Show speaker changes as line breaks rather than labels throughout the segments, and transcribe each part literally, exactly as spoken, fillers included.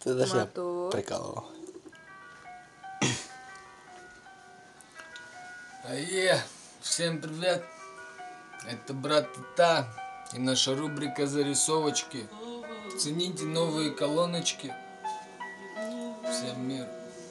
Ты даже я
Мотор.
прикалывал.
Ае, всем привет, это брат Та и наша рубрика зарисовочки. Цените новые колоночки. Всем мир.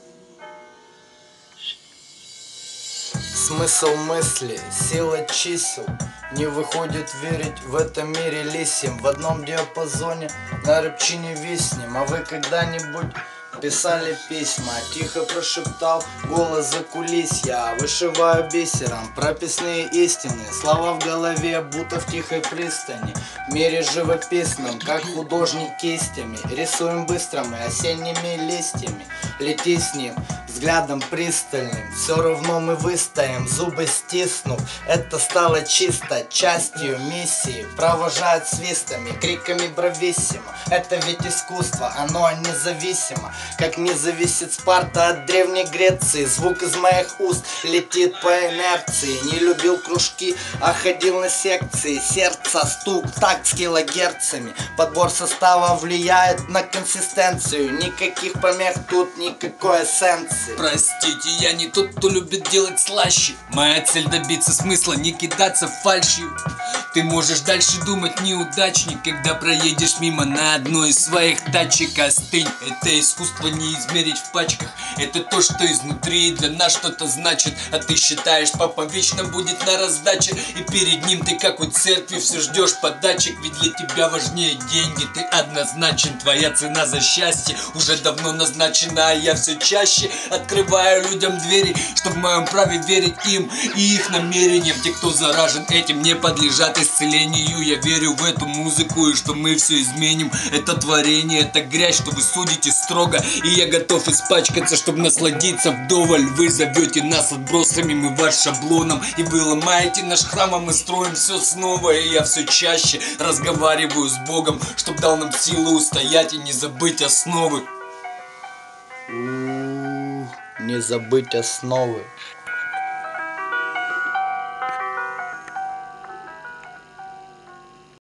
Смысл мысли, сила чисел не выходит верить в этом мире лисьем. В одном диапазоне на рыбчине виснем. А вы когда-нибудь писали письма? Тихо прошептал голос за кулисья. Вышиваю бисером прописные истины. Слова в голове, будто в тихой пристани. В мире живописном, как художник кистями. Рисуем быстро мы осенними листьями. Лети с ним взглядом пристальным, все равно мы выстоим, зубы стиснув. Это стало чисто частью миссии. Провожают свистами, криками брависсимо. Это ведь искусство, оно независимо. Как не зависит Спарта от Древней Греции. Звук из моих уст летит по инерции. Не любил кружки, а ходил на секции. Сердце стук такт с килогерцами. Подбор состава влияет на консистенцию. Никаких помех тут, никакой эссенции.
Простите, я не тот, кто любит делать слаще. Моя цель добиться смысла, не кидаться фальшью. Ты можешь дальше думать, неудачник, когда проедешь мимо на одной из своих тачек. Остынь, это искусство не измерить в пачках. Это то, что изнутри для нас что-то значит. А ты считаешь, папа вечно будет на раздаче. И перед ним ты как у церкви все ждешь подачек. Ведь для тебя важнее деньги, ты однозначен. Твоя цена за счастье уже давно назначена. А я все чаще открываю людям двери, что в моем праве верить им и их намерениям. Те, кто заражен этим, не подлежат исцелению. Я верю в эту музыку и что мы все изменим. Это творение, это грязь, что вы судите строго. И я готов испачкаться, чтобы насладиться вдоволь. Вы зовете нас отбросами, мы ваш шаблоном. И вы ломаете наш храм, а мы строим все снова. И я все чаще разговариваю с Богом, чтоб дал нам силу устоять и не забыть основы.
Не забыть основы.